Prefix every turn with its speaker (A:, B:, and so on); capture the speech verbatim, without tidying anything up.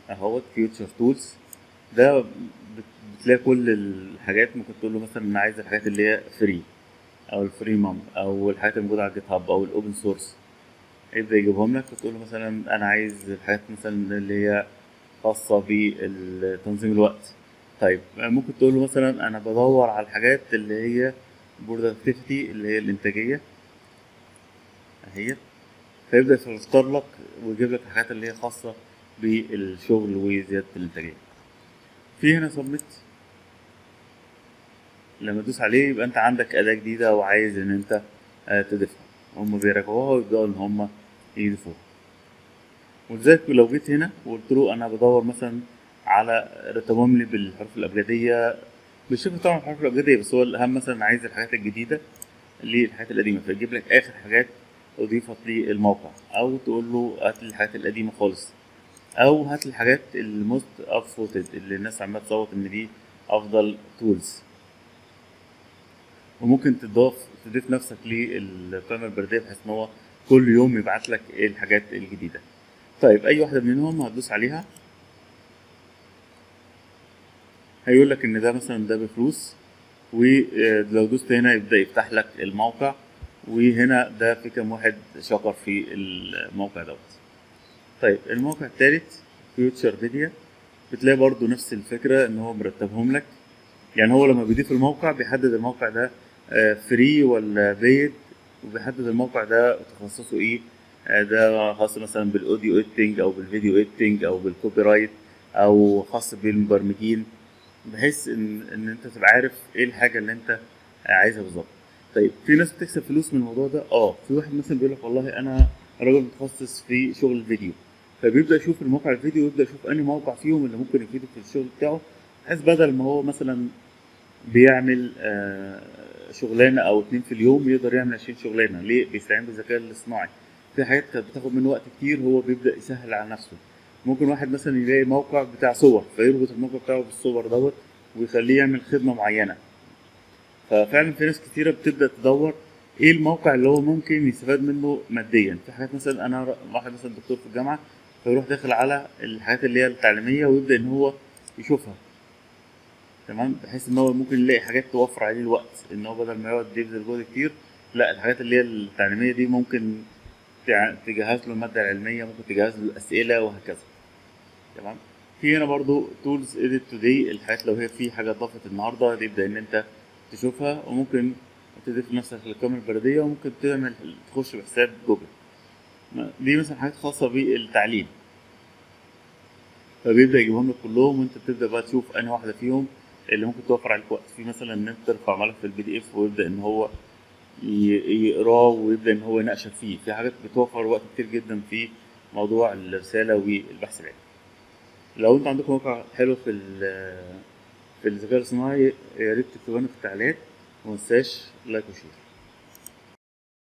A: اهوت فيوتشر تولز. ده بت- بتلاقي كل الحاجات. ممكن تقول له مثلا انا عايز الحاجات اللي هي فري، او الفري مام، او الحاجات اللي موجوده على جيت هاب، او الاوبن سورس. يبدا يجيبهم لك وتقول له مثلا انا عايز الحاجات مثلا اللي هي خاصه بتنظيم الوقت. طيب ممكن تقول له مثلا انا بدور على الحاجات اللي هي productivity، اللي هي الانتاجيه اهي. فيبدا يختار لك ويجيب لك الحاجات اللي هي خاصه بالشغل وزياده الانتاجيه. في هنا سبميت، لما تدوس عليه يبقى انت عندك اداة جديدة وعايز ان انت آه، تضيفها. هم بيراجعوها ويبدأوا ان هم يضيفوها. ولذلك لو جيت هنا وقلت له انا بدور مثلا على رتبهم لي بالحروف الابجدية، مش شرط طبعا الحروف الابجدية، بس هو الاهم مثلا عايز الحاجات الجديدة للحاجات القديمة، فيجيب لك اخر حاجات اضيفت للموقع. او تقول له هات لي الحاجات القديمة خالص، او هات لي الحاجات الموست اب فوتد اللي الناس عمالة تصوت ان دي افضل تولز. وممكن تضاف تضيف نفسك للقائمة البريدية بحيث ان هو كل يوم يبعت لك ايه الحاجات الجديدة. طيب اي واحدة منهم هتدوس عليها هيقول لك ان ده مثلا ده بفلوس، ولو دوست هنا يبدأ يفتح لك الموقع، وهنا ده في كام واحد شكر في الموقع دوت. طيب الموقع التالت فيوتشر فيديو، بتلاقي برضو نفس الفكرة ان هو مرتبهم لك. يعني هو لما بيضيف الموقع بيحدد الموقع ده فري ولا بيد، وبيحدد الموقع ده تخصصه ايه. آه، ده خاص مثلا بالاوديو ايديتنج او بالفيديو ايديتنج او بالكوبي رايت، او خاص بالمبرمجين، بحيث ان ان انت تبقى عارف ايه الحاجه اللي انت عايزها بالظبط. طيب في ناس بتكسب فلوس من الموضوع ده. اه في واحد مثلا بيقول لك والله انا راجل متخصص في شغل الفيديو، فبيبدا يشوف الموقع الفيديو ويبدا يشوف انهي موقع فيهم اللي ممكن يفيده في الشغل بتاعه، بحيث بدل ما هو مثلا بيعمل آه، شغلانه او اتنين في اليوم يقدر يعمل عشرين شغلانه. ليه؟ بيستعين بالذكاء الاصطناعي. في حاجات كانت بتاخد منه وقت كتير هو بيبدا يسهل على نفسه. ممكن واحد مثلا يلاقي موقع بتاع صور فيربط الموقع بتاعه بالصور دوت ويخليه يعمل خدمه معينه. ففعلا في ناس كتيره بتبدا تدور ايه الموقع اللي هو ممكن يستفاد منه ماديا. في حاجات مثلا انا ر- واحد مثلا دكتور في الجامعه، فيروح داخل على الحاجات اللي هي التعليميه ويبدا ان هو يشوفها. تمام، بحيث ان هو ممكن يلاقي حاجات توفر عليه الوقت، ان هو بدل ما يقعد يبذل جهد كتير، لا الحاجات اللي هي التعليميه دي ممكن تع- تجهز له الماده العلميه، ممكن تجهز له الاسئله وهكذا. تمام. في هنا برضو تولز اديت توداي، الحاجات لو هي في حاجه اتضافت النهارده تبدا ان انت تشوفها، وممكن تضيف نفسك للقائمه البريديه، وممكن تعمل تخش بحساب جوجل. دي مثلا حاجات خاصه بالتعليم، فبيبدا يجيبهم لك كلهم وانت بتبدا بقى تشوف انهي واحده فيهم اللي ممكن توفر عليك وقت. في مثلا ان انت ترفع ملف في البي دي اف ويبدا ان هو ي- يقراه ويبدا ان هو يناقشك فيه. في حاجات بتوفر وقت كتير جدا في موضوع الرساله والبحث العلمي. لو انت عندك موقع حلو في ال- في الذكاء الصناعي، يا ريت تكتبوا لنا في التعليقات، ومتنساش لايك وشير.